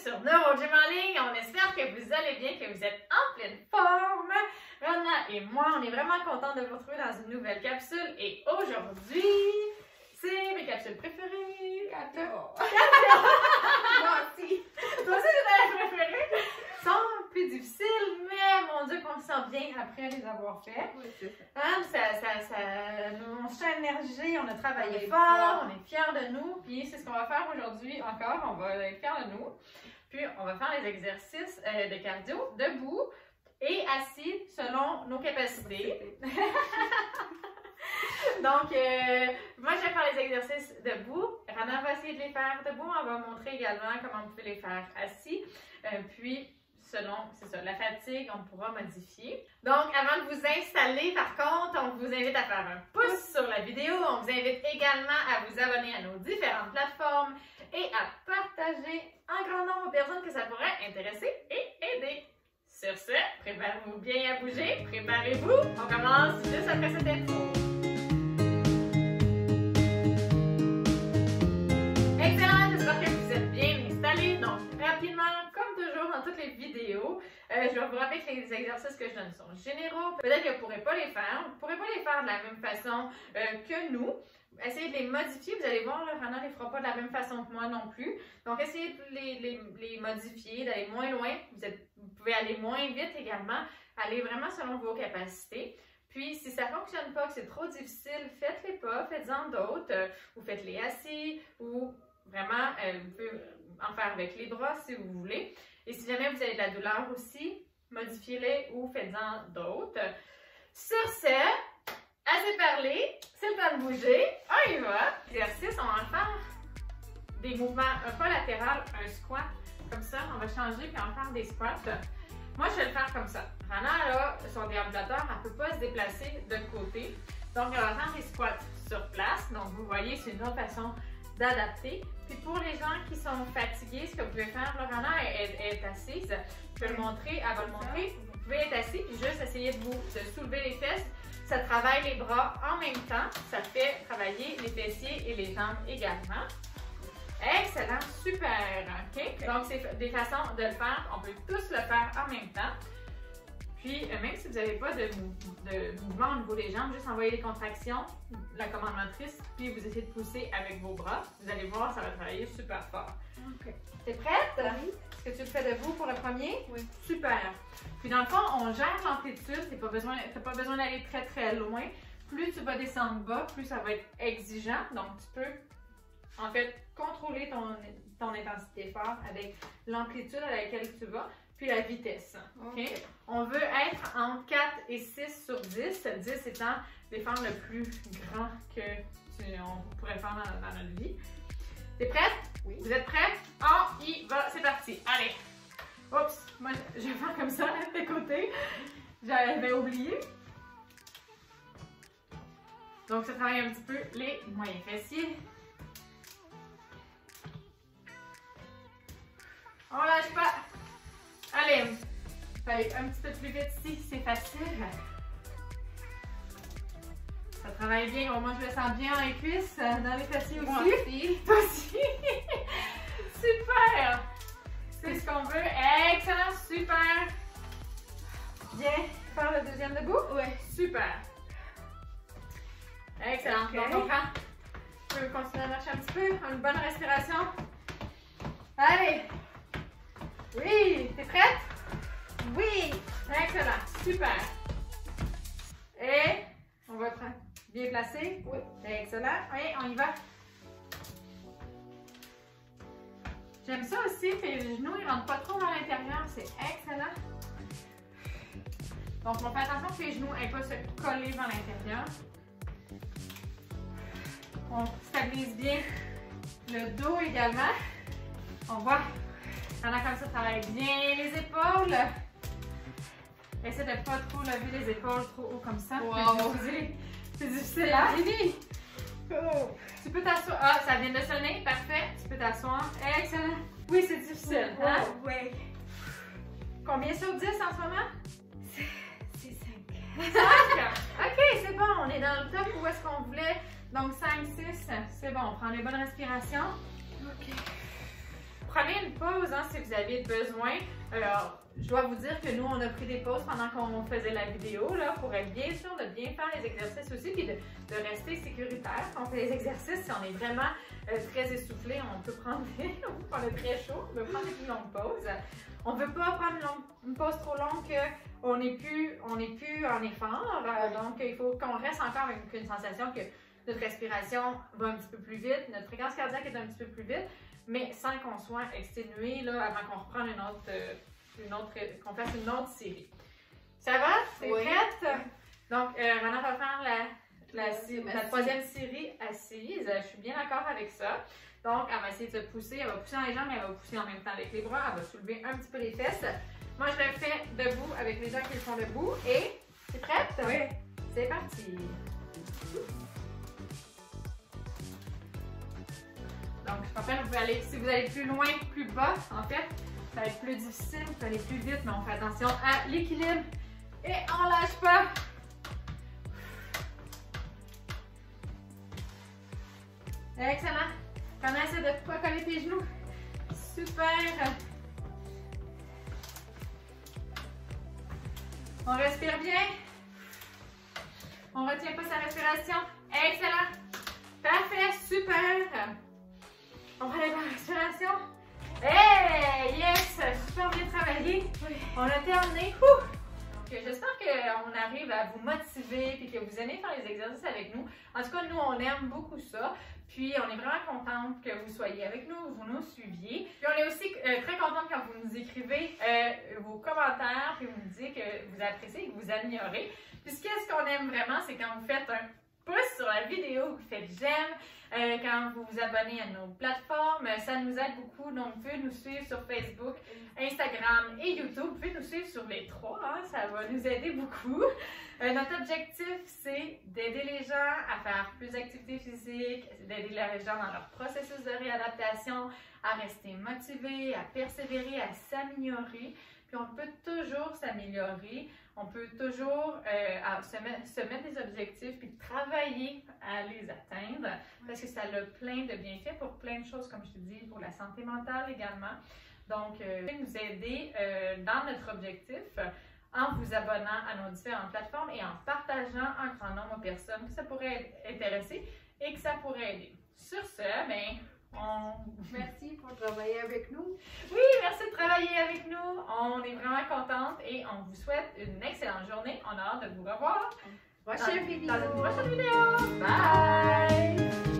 sur NeuroGym en ligne. On espère que vous allez bien, que vous êtes en pleine forme. Rana et moi, on est vraiment contents de vous retrouver dans une nouvelle capsule. Et aujourd'hui, c'est mes capsules préférées. Gâteau. Moi aussi. Toi aussi, c'est ta préférée. Sont plus difficiles, mais mon Dieu, qu'on se sent bien après les avoir fait. Oui, c'est ça. Hein, ça nous change l'énergie, on a travaillé fort, on est fiers de nous. Puis c'est ce qu'on va faire aujourd'hui encore, on va être fiers de nous. Puis on va faire les exercices de cardio debout et assis selon nos capacités. Donc, moi, je vais faire les exercices debout. Rana va essayer de les faire debout. On va montrer également comment vous pouvez les faire assis. Puis, selon, c'est ça, la fatigue, on pourra modifier. Donc, avant de vous installer, par contre, on vous invite à faire un pouce sur la vidéo. On vous invite également à vous abonner à nos différentes plateformes et à partager un grand nombre de personnes que ça pourrait intéresser et aider. Sur ce, préparez-vous bien à bouger. Préparez-vous. On commence juste après cette intro. Excellent, j'espère que vous êtes bien installés. Donc, rapidement, comme toujours dans toutes les vidéos, je vais vous rappeler que les exercices que je donne sont généraux. Peut-être que vous ne pourrez pas les faire. Vous ne pourrez pas les faire de la même façon que nous. Essayez de les modifier. Vous allez voir, Rana ne les fera pas de la même façon que moi non plus. Donc, essayez de les modifier, d'aller moins loin. Vous pouvez aller moins vite également. Allez vraiment selon vos capacités. Puis, si ça ne fonctionne pas, que c'est trop difficile, faites-les pas, faites-en d'autres. Ou faites-les assis, ou vraiment, vous pouvez en faire avec les bras si vous voulez. Et si jamais vous avez de la douleur aussi, modifiez-les ou faites-en d'autres. Sur ce, assez parlé, c'est le temps de bouger. On y va. Exercice, on va faire des mouvements, un pas latéral, un squat. Comme ça, on va changer puis on va faire des squats. Moi, je vais le faire comme ça. Rana, là, son déambulateur, elle ne peut pas se déplacer de côté. Donc, elle va faire des squats sur place. Donc, vous voyez, c'est une autre façon d'adapter. Puis pour les gens qui sont fatigués, ce que vous pouvez faire, là, Rana est assise. Je vais le montrer, elle va le montrer. Vous pouvez être assis puis juste essayer de soulever les fesses. Ça travaille les bras en même temps. Ça fait travailler les fessiers et les jambes également. Excellent, super, ok? Donc, c'est des façons de le faire. On peut tous le faire en même temps. Puis, même si vous n'avez pas de mouvement au niveau des jambes, juste envoyer les contractions, la commande motrice, puis vous essayez de pousser avec vos bras. Vous allez voir, ça va travailler super fort. Ok. T'es prête? Oui. Est-ce que tu le fais debout pour le premier? Oui. Super. Puis, dans le fond, on gère l'amplitude. Tu n'as pas besoin d'aller très, très loin. Plus tu vas descendre bas, plus ça va être exigeant. Donc, tu peux, en fait, contrôler ton intensité d'effort avec l'amplitude à laquelle tu vas. Puis la vitesse. Okay? On veut être entre 4 et 6 sur 10. 10 étant l'effort le plus grand on pourrait faire dans notre vie. T'es prête? Oui. Vous êtes prêts? On y va, c'est parti. Allez. Oups, moi je vais faire comme ça de côté. J'avais oublié. Donc ça travaille un petit peu les moyens fessiers. On lâche pas. Allez, un petit peu plus vite si c'est facile. Ça travaille bien, au moins je le sens bien dans les cuisses, dans les fessiers aussi. Moi aussi. Toi aussi. Super. C'est ce qu'on veut. Excellent, super. Bien, faire le deuxième debout? Oui. Super. Excellent. Okay. Donc on prend. On peut continuer à marcher un petit peu. Une bonne respiration. Allez. Oui, t'es prête? Oui! Excellent, super! Et on va prendre bien placé. Oui. Excellent. Et on y va. J'aime ça aussi, tes genoux ils ne rentrent pas trop dans l'intérieur, c'est excellent. Donc on fait attention que les genoux n'aient pas se coller dans l'intérieur. On stabilise bien le dos également. On voit. Pendant comme ça, travaille bien les épaules. Essaie de pas trop lever les épaules trop haut comme ça. Wow. C'est difficile, hein? Oh. Tu peux t'asseoir. Ah, ça vient de sonner. Parfait. Tu peux t'asseoir. Excellent. Oui, c'est difficile. Hein? Oui. Combien sur 10 en ce moment? C'est 5. 5? OK, c'est bon. On est dans le top où est-ce qu'on voulait. Donc 5, 6. C'est bon. On prend les bonnes respirations. OK. Prenez une pause pause hein, si vous avez besoin. Alors, je dois vous dire que nous, on a pris des pauses pendant qu'on faisait la vidéo là, pour être bien sûr de bien faire les exercices aussi puis de rester sécuritaire. Quand on fait les exercices, si on est vraiment très essoufflé, on peut prendre des... on est très chaud, on peut prendre des plus longues pauses. On ne veut pas prendre une pause trop longue qu'on n'est plus en effort. Donc, il faut qu'on reste encore avec une sensation que notre respiration va un petit peu plus vite, notre fréquence cardiaque est un petit peu plus vite, mais sans qu'on soit exténué là, avant qu'on reprenne qu'on fasse une autre série. Ça va? C'est prête? Donc, Rana va faire la troisième série assise. Je suis bien d'accord avec ça. Donc, elle va essayer de se pousser. Elle va pousser dans les jambes, mais elle va pousser en même temps avec les bras. Elle va soulever un petit peu les fesses. Moi, je le fais debout avec les gens qui le font debout. Et, c'est prête? Oui. C'est parti. Donc, je rappelle, vous pouvez aller, si vous allez plus loin, plus bas, en fait, ça va être plus difficile, vous pouvez aller plus vite, mais on fait attention à l'équilibre et on lâche pas. Excellent. Quand on essaie de ne pas coller tes genoux. Super. On respire bien. On ne retient pas sa respiration. Excellent. Parfait. Super. On va aller dans la respiration. Hey! Yes! Super bien travaillé. Oui. On a terminé. Donc, j'espère qu'on arrive à vous motiver et que vous aimez faire les exercices avec nous. En tout cas, nous, on aime beaucoup ça. Puis, on est vraiment contente que vous soyez avec nous, vous nous suiviez. Puis, on est aussi très contente quand vous nous écrivez vos commentaires et vous nous dites que vous appréciez et que vous améliorez. Puis, ce qu'on aime vraiment, c'est quand vous faites un pouce sur la vidéo, vous faites j'aime, quand vous vous abonnez à nos plateformes, ça nous aide beaucoup. Donc, vous pouvez nous suivre sur Facebook, Instagram et YouTube. Vous pouvez nous suivre sur les trois, hein, ça va nous aider beaucoup. Notre objectif, c'est d'aider les gens à faire plus d'activités physiques, d'aider les gens dans leur processus de réadaptation, à rester motivés, à persévérer, à s'améliorer. Puis on peut toujours s'améliorer, on peut toujours se mettre des objectifs puis travailler à les atteindre parce que ça a plein de bienfaits pour plein de choses, comme je te dis, pour la santé mentale également. Donc, vous pouvez nous aider dans notre objectif en vous abonnant à nos différentes plateformes et en partageant un grand nombre de personnes que ça pourrait intéresser et que ça pourrait aider. Sur ce, ben, Merci pour travailler avec nous. Oui, merci de travailler avec nous. On est vraiment contente et on vous souhaite une excellente journée. On a hâte de vous revoir Prochaine vidéo. Dans une prochaine vidéo. Bye!